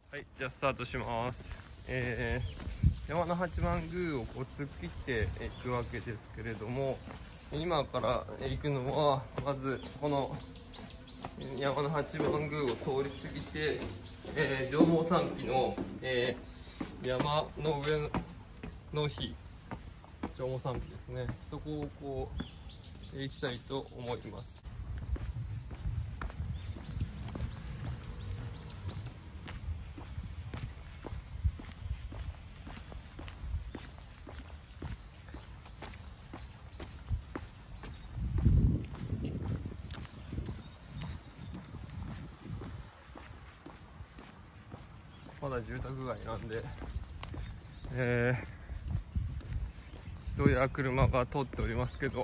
はい、じゃあスタートします。山の八幡宮をこう突っ切っていくわけですけれども、今から行くのはまずこの山の八幡宮を通り過ぎて、上毛山壁の、山の上の日、上毛山壁ですね、そこをこう行きたいと思います。まだ住宅街なんで、人や車が通っておりますけど、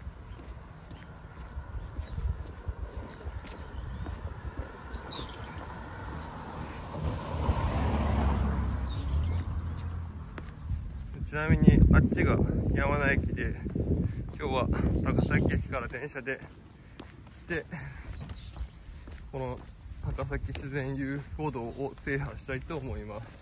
ちなみにあっちが山名駅で、今日は高崎駅から電車で来て、この高崎自然遊歩道を制覇したいと思います。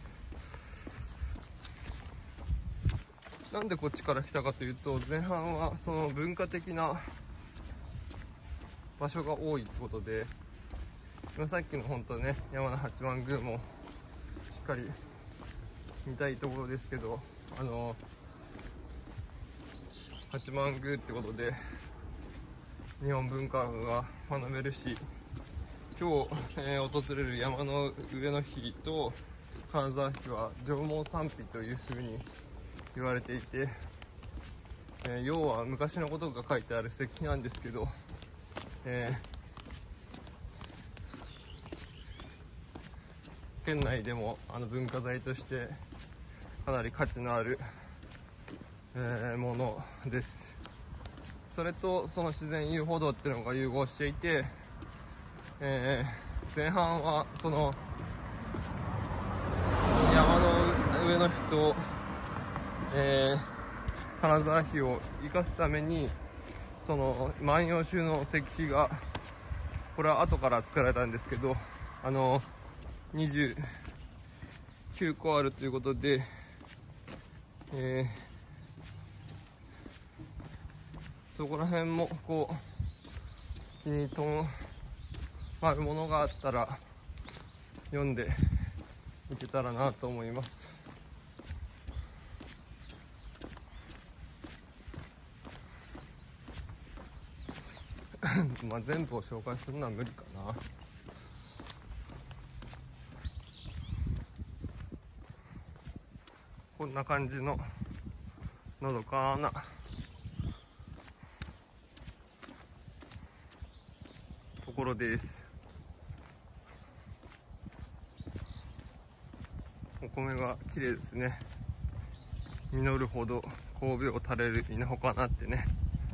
なんでこっちから来たかというと、前半はその文化的な場所が多いってことで、さっきの本当ね、山の八幡宮もしっかり見たいところですけど、八幡宮ってことで日本文化が学べるし、今日、訪れる山の上の日と金沢日は上毛山壁というふうに言われていて、要は昔のことが書いてある石碑なんですけど、県内でも文化財としてかなり価値のある、ものです。それとその自然遊歩道っていうのが融合していて、前半はその山の上の日と、金沢日を生かすために、その万葉集の石碑が、これは後から作られたんですけど、29個あるということで、そこら辺もこう気に留まるものがあったら読んでいけたらなと思います。まあ全部を紹介するのは無理かな。こんな感じののどかなところです。お米が綺麗ですね。実るほど神戸を垂れる稲穂かなってね。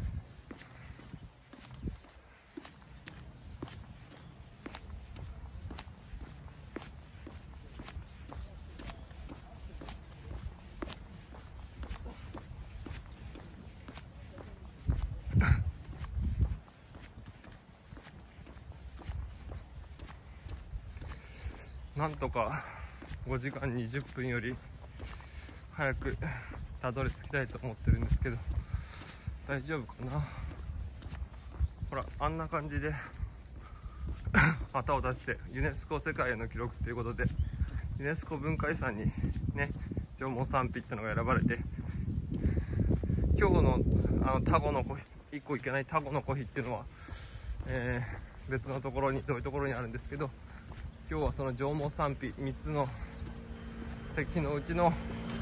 なんとか5時間20分より早くたどり着きたいと思ってるんですけど、大丈夫かな。ほら、あんな感じで旗を立てて、ユネスコ世界への記録ということで、ユネスコ文化遺産にね、上毛山壁ってのが選ばれて、今日のタゴの湖碑、一個行けないタゴの湖碑っていうのは、別のところに、遠いところにあるんですけど、今日はその上毛山壁3つの石碑のうちの、1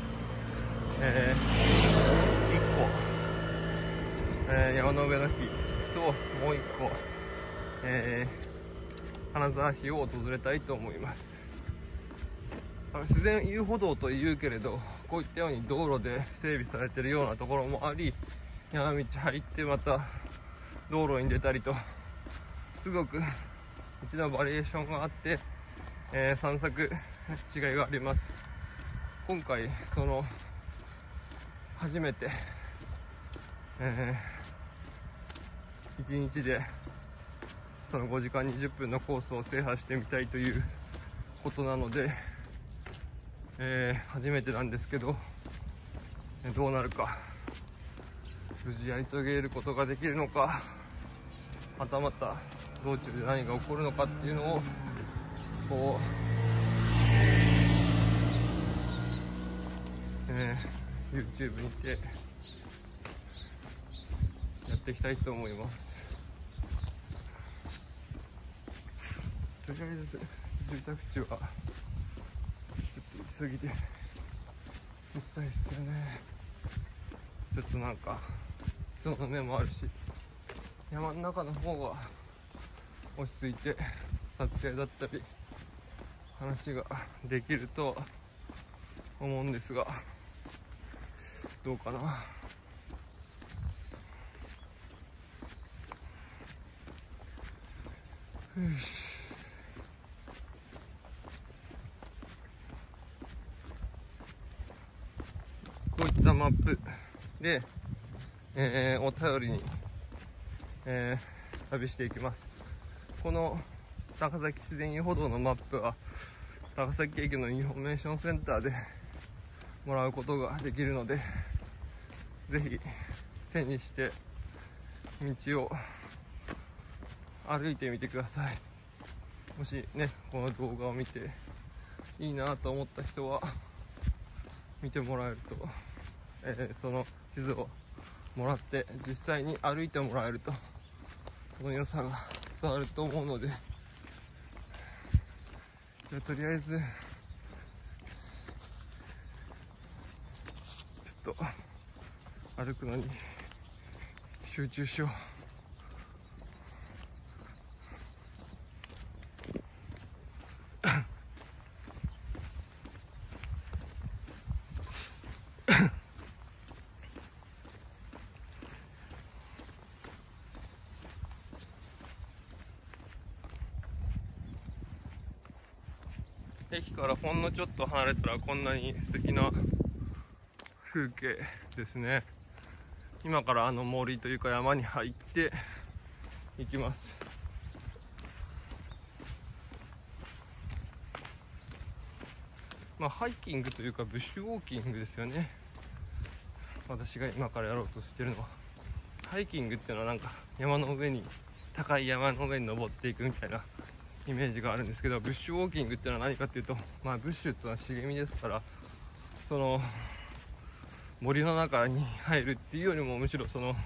個、山の上の日ともう1個、金沢日を訪れたいと思います。自然遊歩道というけれど、こういったように道路で整備されているようなところもあり、山道入ってまた道路に出たりと、すごく道のバリエーションがあって、散策違いがあります。今回その初めて、1日でその5時間20分のコースを制覇してみたいということなので、 初めてなんですけど、どうなるか、無事やり遂げることができるのか、はたまた道中で何が起こるのかっていうのをこう、YouTube にてやっていきたいと思います。とりあえず住宅地はちょっと急ぎで行きたいっすよね。ちょっとなんか人の目もあるし、山の中の方が落ち着いて撮影だったり話ができるとは思うんですが、どうかな。よし、こういったマップで、お便りに、旅していきます。この高崎自然遊歩道のマップは高崎駅のインフォメーションセンターでもらうことができるので、ぜひ手にして道を歩いてみてください。もしね、この動画を見ていいなと思った人は見てもらえると、その地図をもらって実際に歩いてもらえるとその良さが伝わると思うので、じゃあとりあえずちょっと歩くのに集中しよう。駅からほんのちょっと離れたらこんなに素敵な風景ですね。今から森というか山に入っていきます。まあハイキングというかブッシュウォーキングですよね。私が今からやろうとしてるのはハイキングっていうのはなんか高い山の上に登っていくみたいなイメージがあるんですけど、ブッシュウォーキングっていうのは何かっていうと、まあブッシュっていうのは茂みですから、その森の中に入るっていうよりも、むしろその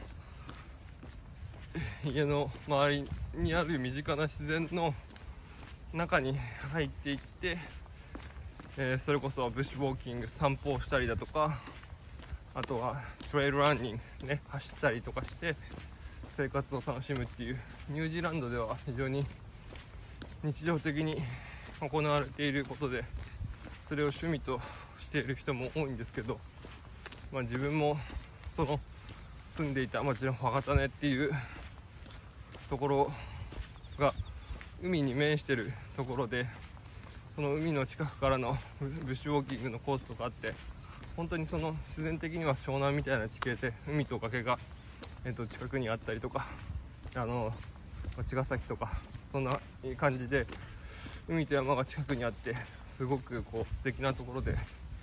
家の周りにある身近な自然の中に入っていって、それこそブッシュウォーキング、散歩をしたりだとか、あとはトレイルランニングね、走ったりとかして生活を楽しむっていう、ニュージーランドでは非常に日常的に行われていることで、それを趣味としている人も多いんですけど、まあ、自分もその住んでいたもちろんファガタネっていうところが海に面してるところで、その海の近くからのブッシュウォーキングのコースとかあって、本当にその自然的には湘南みたいな地形で海と崖が、近くにあったりとか、茅ヶ崎とかそんな感じで海と山が近くにあって、すごくこう素敵なところで、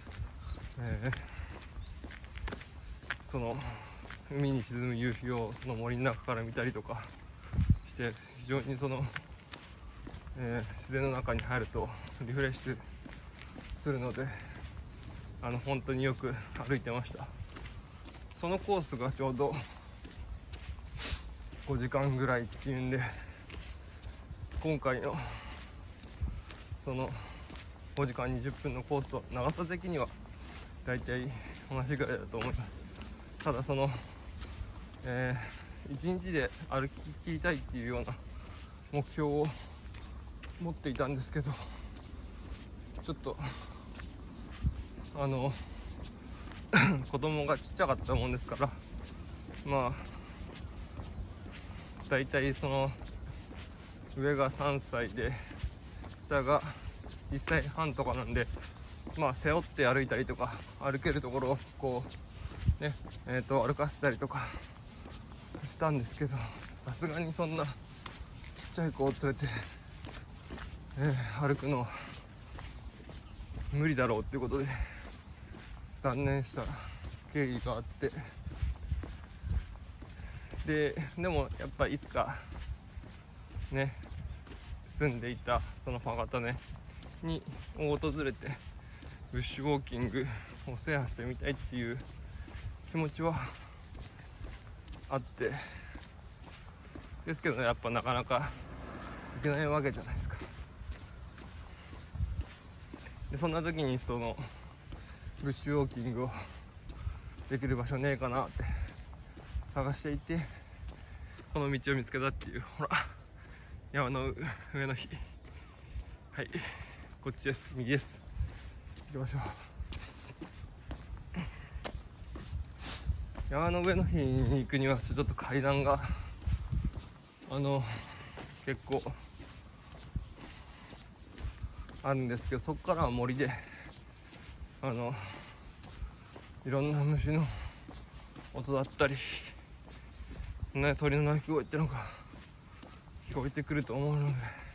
その海に沈む夕日をその森の中から見たりとかして、非常にその、自然の中に入るとリフレッシュするので、本当によく歩いてました。そのコースがちょうど5時間ぐらいっていうんで、今回のその5時間20分のコースと長さ的には大体同じぐらいだと思います。ただその、1日で歩き切りたいっていうような目標を持っていたんですけど、ちょっと子供がちっちゃかったもんですから、まあだいたいその上が3歳で下が1歳半とかなんで、まあ背負って歩いたりとか、歩けるところをこうね、歩かせたりとかしたんですけど、さすがにそんなちっちゃい子を連れて、歩くのは無理だろうっていうことで断念した経緯があって、でもやっぱいつかね、住んでいたそのファガタネに訪れてブッシュウォーキングを制覇してみたいっていう気持ちはあって、ですけどね、やっぱなかなかいけないわけじゃないですか。でそんな時にそのブッシュウォーキングをできる場所ねえかなって探していて、この道を見つけたっていう、ほら山の上の日、はい、こっちです、右です、行きましょう。山の上の日に行くにはちょっと階段が結構あるんですけど、そこからは森でいろんな虫の音だったり、ね、鳥の鳴き声ってのが聞こえてくると思うので、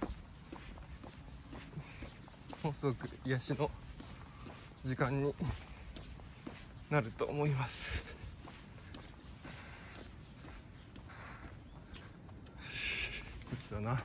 もうすごく癒しの時間になると思います。こっちだな。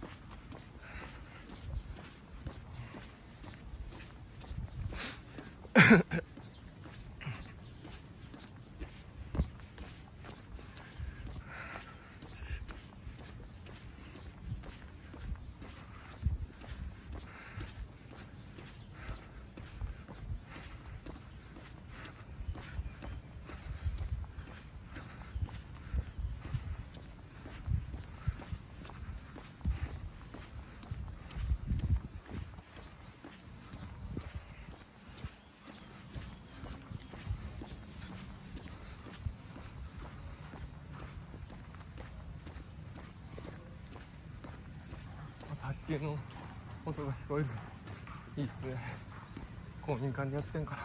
卓球の音が聞こえる、いいっすね。公民館でやってんから。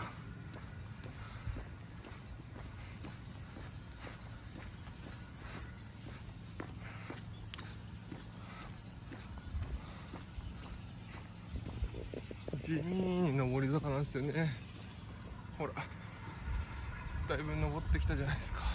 地味に上り坂なんですよね。ほらだいぶ登ってきたじゃないですか。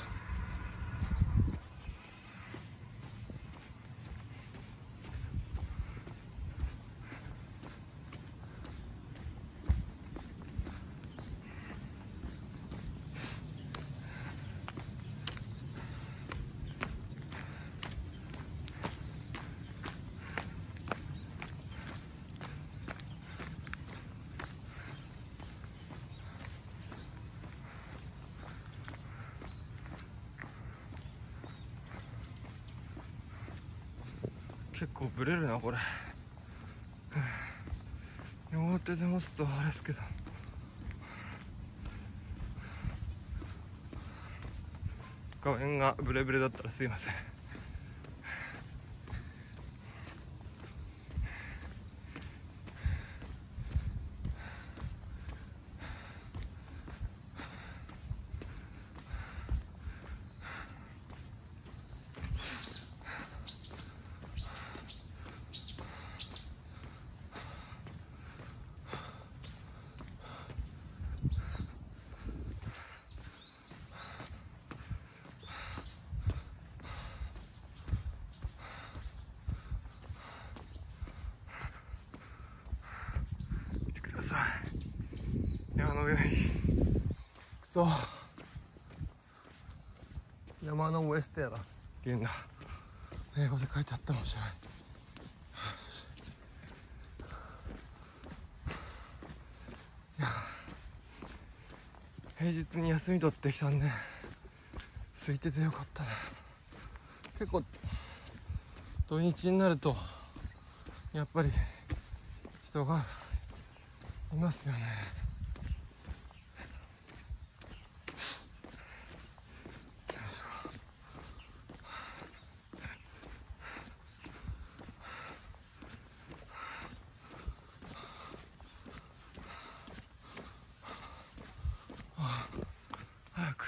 結構ブレるなこれ。両手で持つとあれですけど、画面がブレブレだったらすいません。山の上にくそ山のウエストやなっていうんだ。英語で書いてあったかもしれない。いや平日に休み取ってきたんで空いててよかったね。結構土日になるとやっぱり人がいますよね。早く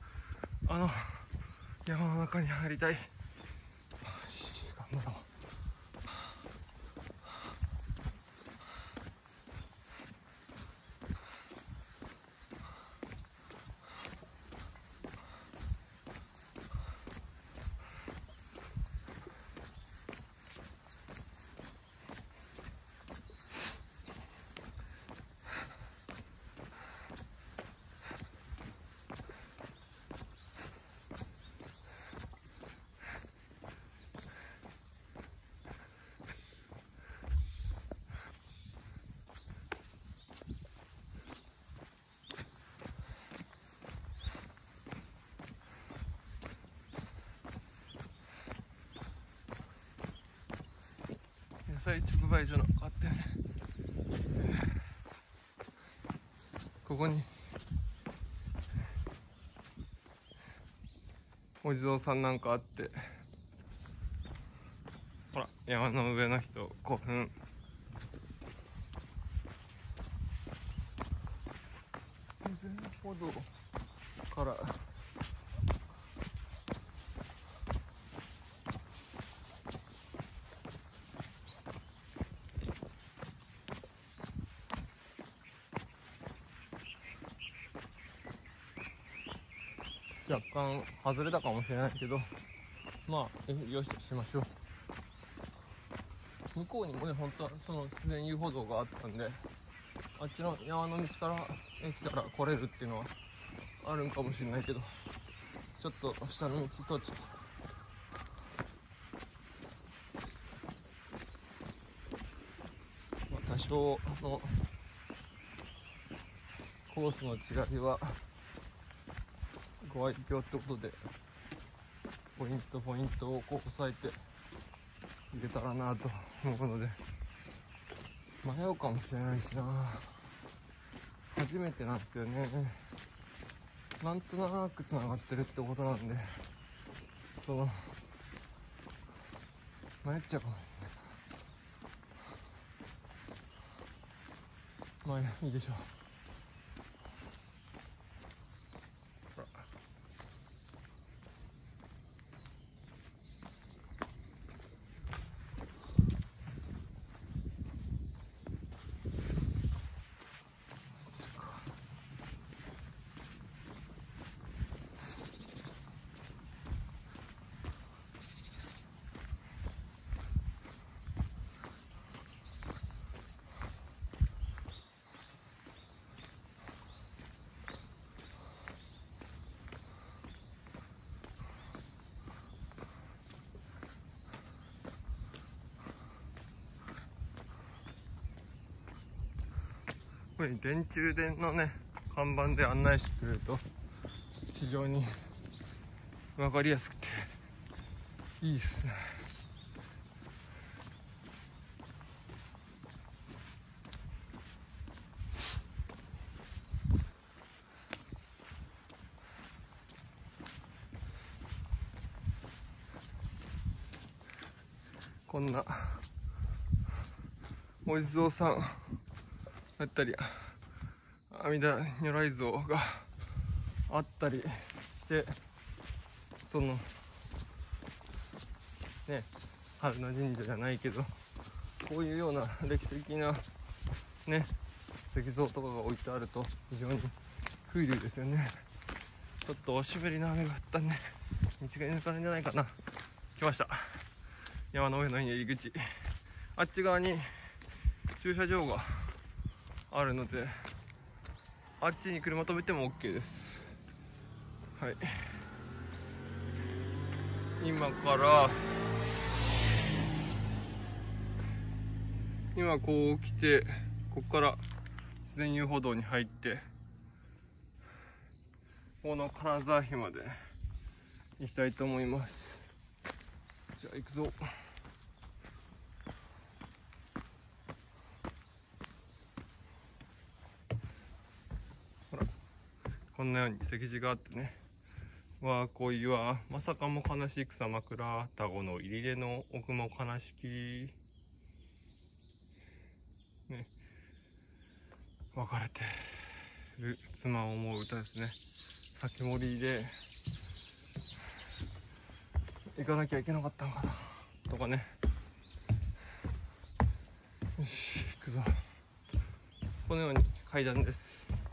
山の中に入りたい。頑張ろう。 菜直売所なんかあってね、ここにお地蔵さんなんかあって、ほら山の上の人古墳、自然歩道から若干外れたかもしれないけど、まあよしとしましょう。向こうにもね、本当はその自然遊歩道があったんで、あっちの山の道から駅から来れるっていうのはあるんかもしれないけど、ちょっと下の道とちょっと多少のコースの違いはご愛嬌ってことで、ポイントポイントをこう押さえていけたらなと思うので、迷うかもしれないしな。初めてなんですよね。なんとなくつながってるってことなんで、その迷っちゃうかもしれない。まあいいでしょう。これ電柱電のね看板で案内してくれると非常に分かりやすくていいですね。こんなお地蔵さんだったり阿弥陀如来像があったりして、そのね春の神社じゃないけど、こういうような歴史的なね石像とかが置いてあると非常に風流ですよね。ちょっとおしべりの雨が降ったんで道が抜かれるんじゃないかな。来ました、山の上の入り口。あっち側に駐車場があるので、あっちに車止めても OK です。はい、今こう来て、ここから自然遊歩道に入って、この金沢碑まで行きたいと思います。じゃあ行くぞ。ほらこんなように石字があってね、わあ恋はまさかも悲しい草枕、田子の入り出の奥も悲しきね、別れてる妻を思う歌ですね。先森で行かなきゃいけなかったんかなとかね。よし行くぞ。このように階段です。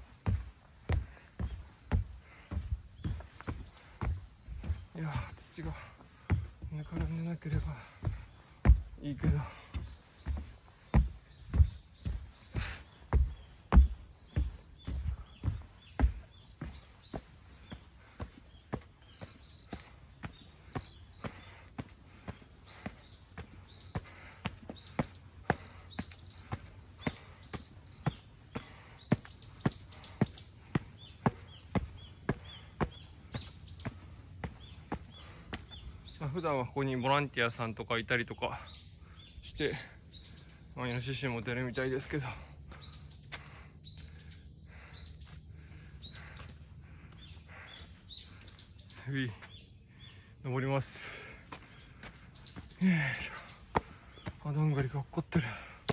いや土が抜かれなければいいけど、普段はここにボランティアさんとかいたりとかしてイノシシも出るみたいですけど、登ります。よいしょ。あ、どんぐりが落っこってる。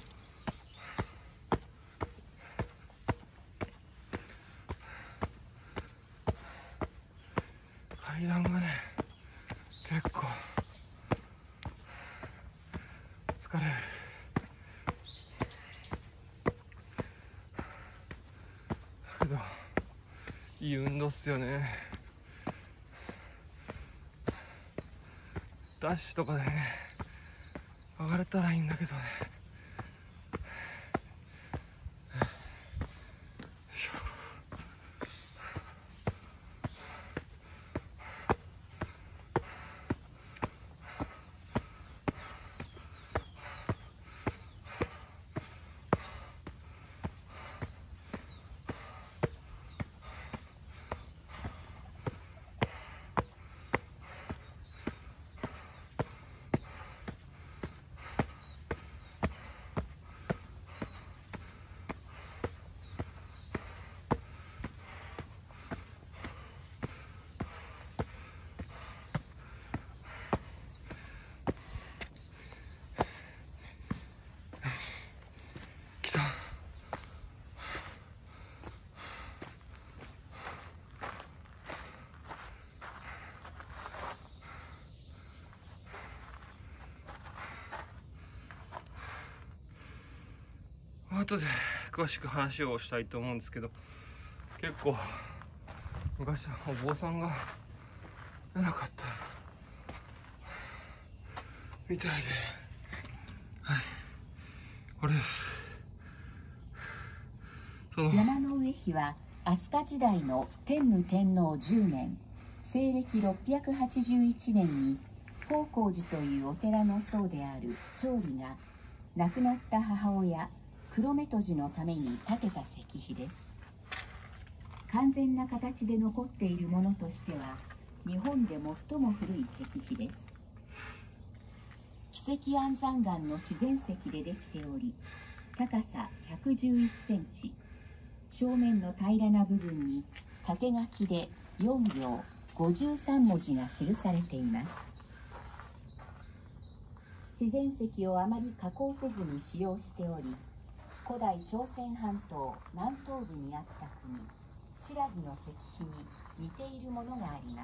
階段がね、結構疲れる。だけどいい運動っすよね。ダッシュとかでね上がれたらいいんだけどね。来た。後で詳しく話をしたいと思うんですけど、結構昔はお坊さんが偉かったみたいで、はい、これです。 山上妃は飛鳥時代の天武天皇10年西暦681年に宝光寺というお寺の僧である長理が亡くなった母親黒目閉じのために建てた石碑です。完全な形で残っているものとしては日本で最も古い石碑です。奇跡安山岩の自然石でできており、高さ111センチ、正面の平らな部分に縦書きで4行53文字が記されています。自然石をあまり加工せずに使用しており、古代朝鮮半島南東部にあった国新羅の石碑に似ているものがあります。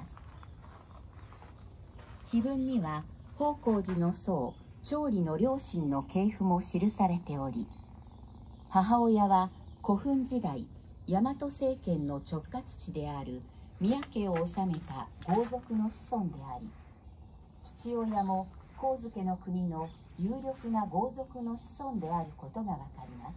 碑文には宝光寺の僧長理の両親の系譜も記されており、母親は古墳時代大和政権の直轄地である宮家を治めた豪族の子孫であり、父親も上野の国の有力な豪族の子孫であることがわかります。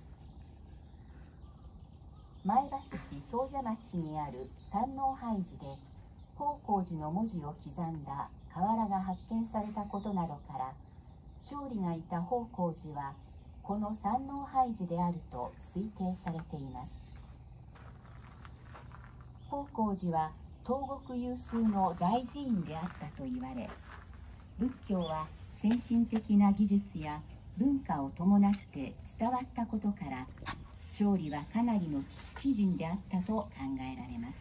前橋市総社町にある山王拝寺で宝光寺の文字を刻んだ瓦が発見されたことなどから、長理がいた宝光寺はこの山王拝寺であると推定されています。宝光寺は東国有数の大寺院であったと言われ、仏教は先進的な技術や文化を伴って伝わったことから、長理はかなりの知識人であったと考えられます。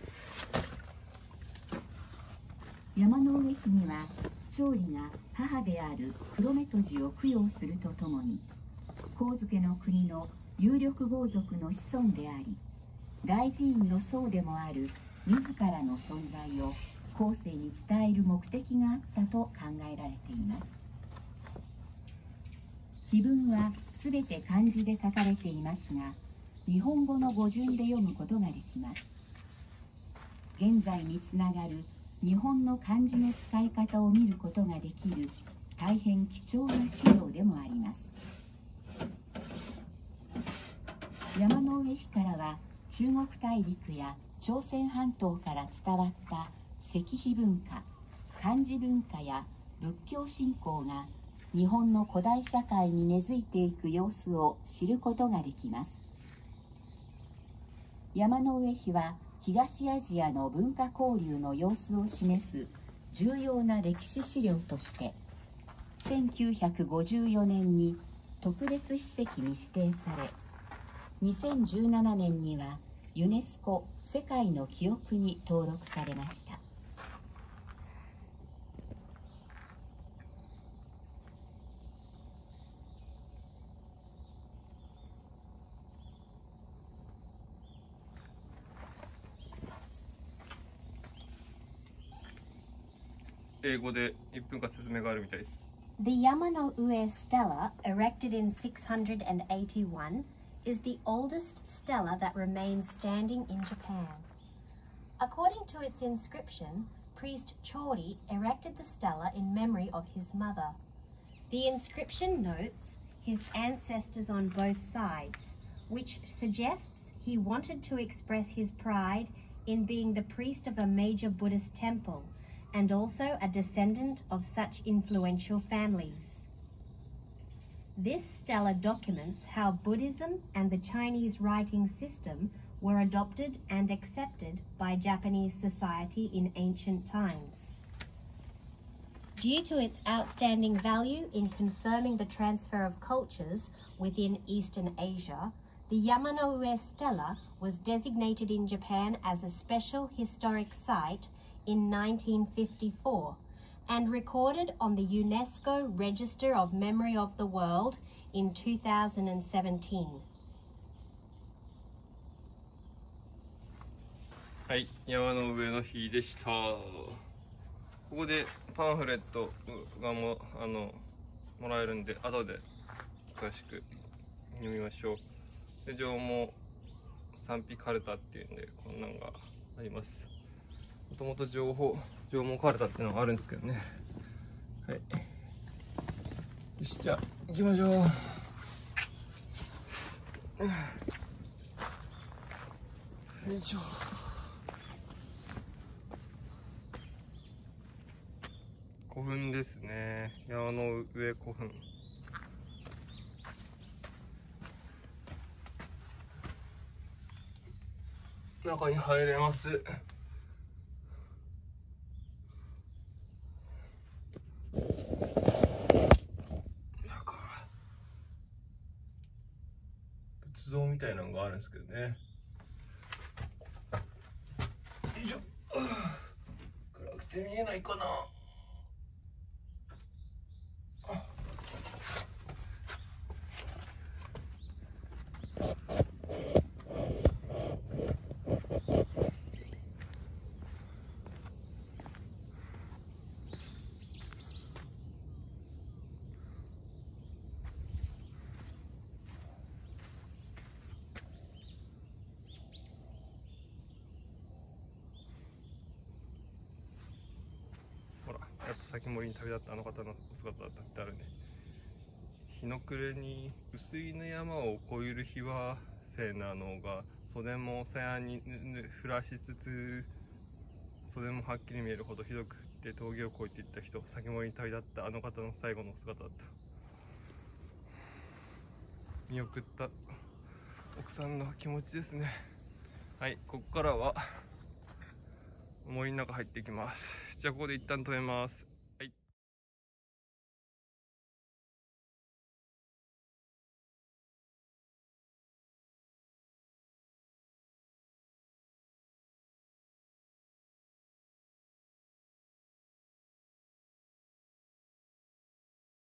山上妃には長理が母である黒目閉じを供養するとともに、上野の国の有力豪族の子孫であり大寺院の僧でもある自らの存在を後世に伝える目的があったと考えられています。碑文はすべて漢字で書かれていますが、日本語の語順で読むことができます。現在につながる日本の漢字の使い方を見ることができる大変貴重な資料でもあります。山上妃からは中国大陸や朝鮮半島から伝わった石碑文化、漢字文化や仏教信仰が日本の古代社会に根付いていく様子を知ることができます。山上妃は東アジアの文化交流の様子を示す重要な歴史資料として、1954年に特別史跡に指定され、2017年にはユネスコ世界の記憶に登録されました。 英語で1分間説明があるみたいです。 The Yamanoue stela, erected in 681, is the oldest stela that remains standing in Japan. According to its inscription, priest Chori erected the stela in memory of his mother. The inscription notes his ancestors on both sides, which suggests he wanted to express his pride in being the priest of a major Buddhist temple, and also a descendant of such influential families. This stela documents how Buddhism and the Chinese writing system were adopted and accepted by Japanese society in ancient times. Due to its outstanding value in confirming the transfer of cultures within Eastern Asia, the Yamanoue stela was designated in Japan as a special historic site in 1954 and recorded on the UNESCO Register of Memory of the World in 2017. はい、山の上の日でした。ここでパンフレットがもらえるんで、後で詳しく読みましょう。で、上毛賛否カルタっていうんで、こんなんがあります。もともと上毛カルタっていうのがあるんですけどね。はい。よし、じゃあ行きましょう。よいしょ。古墳ですね。山の上古墳。中に入れます。仏像みたいなのがあるんですけどね。よいしょ。暗くて見えないかな。やっぱ先森に旅立ったあの方のお姿だったってあるね。日の暮れに薄いの山を越える日は聖なのが袖もさやに降らしつつ、袖もはっきり見えるほどひどく降って峠を越えていった人、先森に旅立ったあの方の最後の姿だった。見送った奥さんの気持ちですね。はい、ここからは森の中入っていきます。じゃあここで一旦止めます。